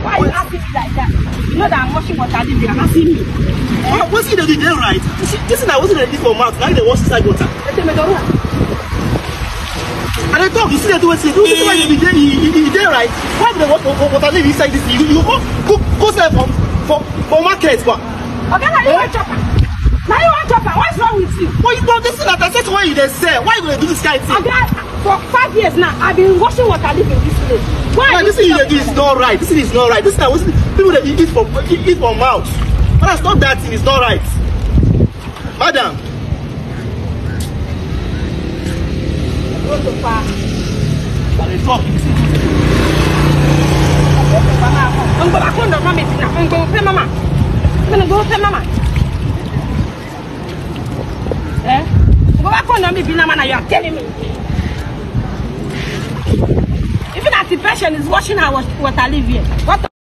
Why are you asking me like that? You know that I'm washing water, you're asking me. What's it that you did right? This is not what's it for mouth. Now they wash inside water. And I talk, you see they do it. This is why you did right. Why do they water live inside this? You go sell for market, but. Okay, now you want chopper. Now you want chopper. What's wrong with you? Well, you don't listen that I said why you they sell. Why you gonna do this kind of thing? Okay, for 5 years now, I've been washing water living in this place. Why? This thing you do is not right. This thing is not right. This thing people that eat from mouth. But that's not that thing. It's not right, madam. Go so far. But they talk. I'm going back on the mama. I'm going to pay mama. I'm going to go pay mama. Go back on the mama. You are telling me. Even as the patient is washing her water live here. What?